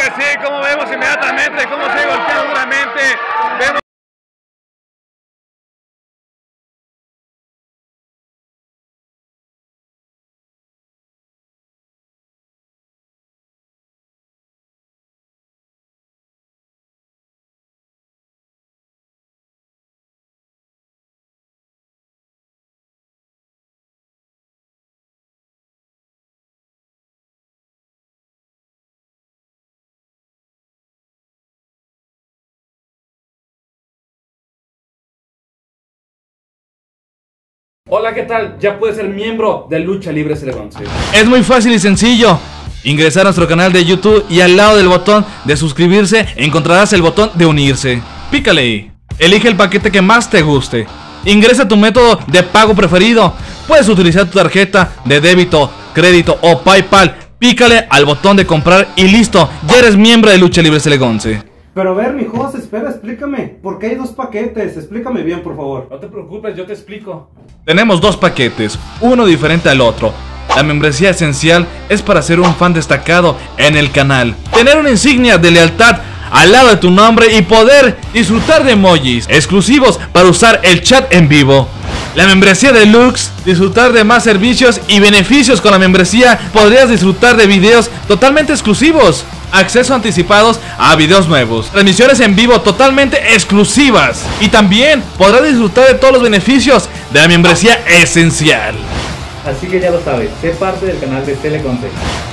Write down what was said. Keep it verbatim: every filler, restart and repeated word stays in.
que sí, como vemos inmediatamente cómo se golpea duramente. Vemos Hola, ¿qué tal? Ya puedes ser miembro de Lucha Libre Celegonce. Es muy fácil y sencillo. Ingresar a nuestro canal de YouTube y al lado del botón de suscribirse encontrarás el botón de unirse. Pícale ahí. Elige el paquete que más te guste. Ingresa tu método de pago preferido. Puedes utilizar tu tarjeta de débito, crédito o PayPal. Pícale al botón de comprar y listo. Ya eres miembro de Lucha Libre Celegonce. Pero a ver, mi Jos, espera, explícame. ¿Por qué hay dos paquetes? Explícame bien, por favor. No te preocupes, yo te explico. Tenemos dos paquetes, uno diferente al otro. La membresía esencial es para ser un fan destacado en el canal, tener una insignia de lealtad al lado de tu nombre y poder disfrutar de emojis exclusivos para usar el chat en vivo. La membresía deluxe, disfrutar de más servicios y beneficios. Con la membresía podrías disfrutar de videos totalmente exclusivos, acceso anticipados a videos nuevos, transmisiones en vivo totalmente exclusivas, y también podrás disfrutar de todos los beneficios de la membresía esencial. Así que ya lo sabes, sé parte del canal de Celegonce.